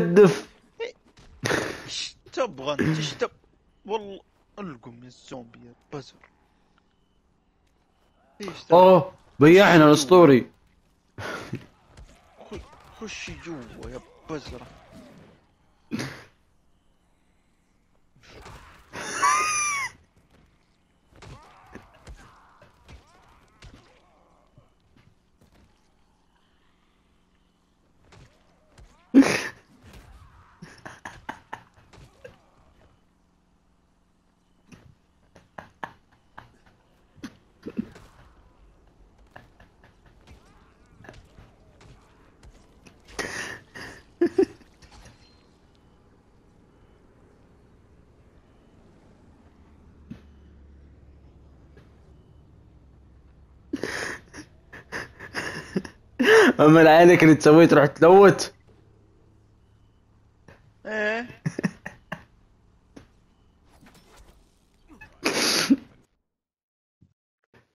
دف. ايش تبغى انت؟ ايش تبغى؟ والله القم يا الزومبي يا بزر. ايش تبغى؟ اوه بياعنا جوا. الاسطوري. خش جوا يا بزرة. اما العينك اللي تسويه تروح تلوت. ايه